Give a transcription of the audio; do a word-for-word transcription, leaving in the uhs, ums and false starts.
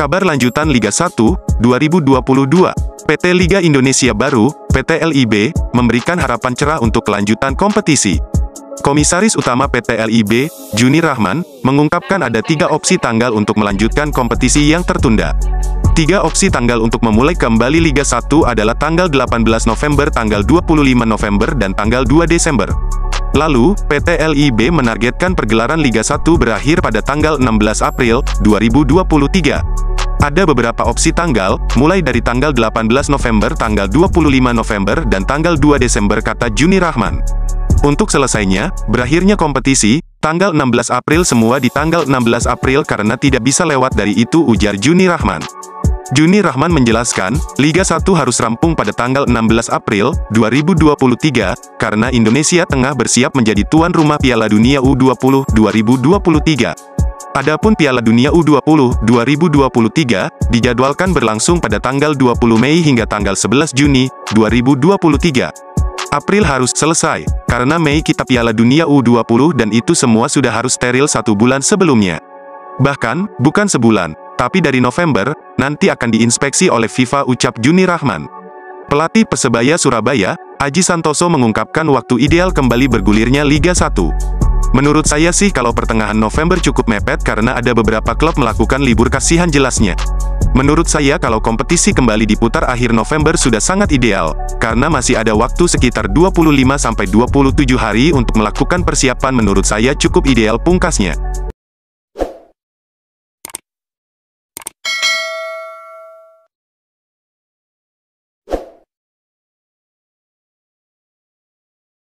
Kabar lanjutan Liga satu, dua ribu dua puluh dua. P T Liga Indonesia Baru, P T L I B, memberikan harapan cerah untuk kelanjutan kompetisi. Komisaris Utama P T L I B, Juni Rahman, mengungkapkan ada tiga opsi tanggal untuk melanjutkan kompetisi yang tertunda. Tiga opsi tanggal untuk memulai kembali Liga satu adalah tanggal delapan belas November, tanggal dua puluh lima November, dan tanggal dua Desember. Lalu, P T L I B menargetkan pergelaran Liga satu berakhir pada tanggal enam belas April, dua ribu dua puluh tiga. Ada beberapa opsi tanggal, mulai dari tanggal delapan belas November, tanggal dua puluh lima November, dan tanggal dua Desember, kata Juni Rahman. Untuk selesainya, berakhirnya kompetisi, tanggal enam belas April, semua di tanggal enam belas April karena tidak bisa lewat dari itu, ujar Juni Rahman. Juni Rahman menjelaskan, Liga satu harus rampung pada tanggal enam belas April, dua ribu dua puluh tiga, karena Indonesia tengah bersiap menjadi tuan rumah Piala Dunia U dua puluh dua ribu dua puluh tiga. Adapun Piala Dunia U dua puluh dua ribu dua puluh tiga, dijadwalkan berlangsung pada tanggal dua puluh Mei hingga tanggal sebelas Juni, dua ribu dua puluh tiga. April harus selesai, karena Mei kita Piala Dunia U dua puluh dan itu semua sudah harus steril satu bulan sebelumnya. Bahkan, bukan sebulan, tapi dari November, nanti akan diinspeksi oleh FIFA, ucap Juni Rahman. Pelatih Persebaya Surabaya, Aji Santoso mengungkapkan waktu ideal kembali bergulirnya Liga satu. Menurut saya sih kalau pertengahan November cukup mepet karena ada beberapa klub melakukan libur kasihan, jelasnya. Menurut saya kalau kompetisi kembali diputar akhir November sudah sangat ideal, karena masih ada waktu sekitar dua puluh lima sampai dua puluh tujuh hari untuk melakukan persiapan, menurut saya cukup ideal, pungkasnya.